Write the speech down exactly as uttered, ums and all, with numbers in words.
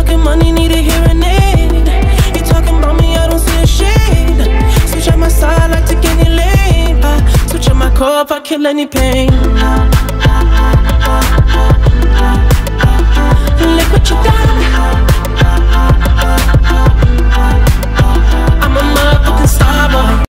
talking money, need a hearing aid. You talking about me, I don't see a shade. Switch on my side, like take any lane. I switch on my core if I kill any pain.